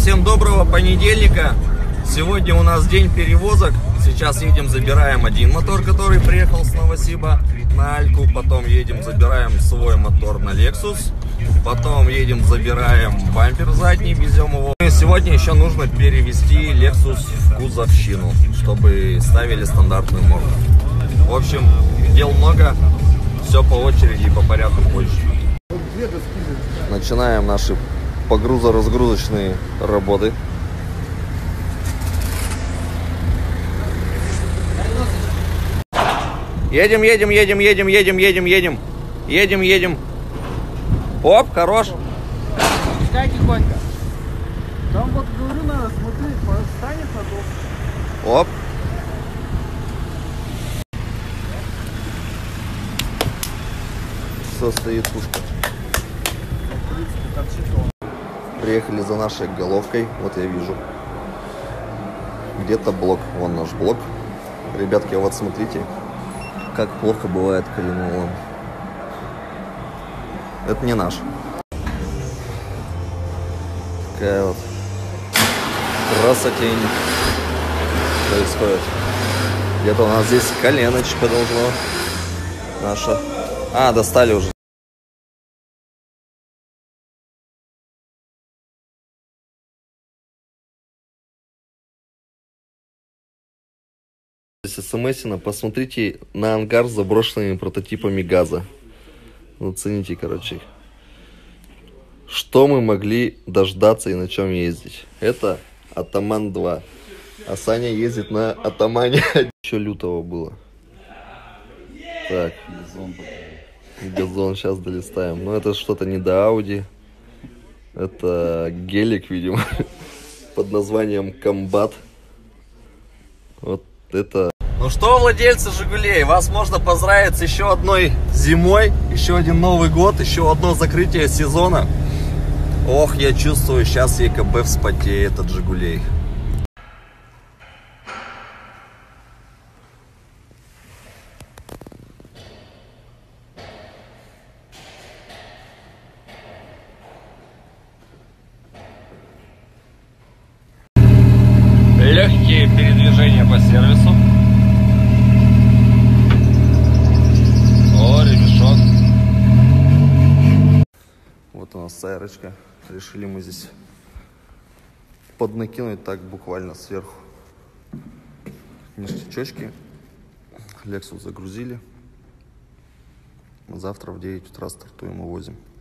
Всем доброго понедельника. Сегодня у нас день перевозок. Сейчас едем, забираем один мотор, который приехал с Новосиба на Альку. Потом едем, забираем свой мотор на Lexus. Потом едем, забираем бампер задний, везем его. И сегодня еще нужно перевести Lexus в кузовщину, чтобы ставили стандартную морду. В общем, дел много. Все по очереди и по порядку позже. Начинаем наши погрузо-разгрузочные работы. Едем. Оп, хорош. Пускай тихонько. Там вот, говорю, надо смотреть, станет на то. Оп. Все, стоит пушка. Приехали за нашей головкой. Вот я вижу. Где-то блок. Вон наш блок. Ребятки, вот смотрите, как плохо бывает коленолом. Это не наш. Такая вот красотень происходит. Где-то у нас здесь коленочка должна наша. А, достали уже. СМС-ина, посмотрите на ангар с заброшенными прототипами газа. Оцените, короче, что мы могли дождаться и на чем ездить. Это Атаман 2, а Саня ездит на Атамане. Еще лютого было. Так, газон сейчас долистаем. Но это что-то не до Ауди. Это гелик, видимо, под названием Комбат. Вот это. Ну что, владельцы Жигулей, вас можно поздравить с еще одной зимой, еще один Новый год, еще одно закрытие сезона. Ох, я чувствую, сейчас ЕКБ вспотеет от Жигулей. Легкие передвижения по сервису. О, ремешок. Вот у нас сайрочка. Решили мы здесь поднакинуть так буквально сверху. Ништячочки. Lexus загрузили. Завтра в 9 утра стартуем и возим.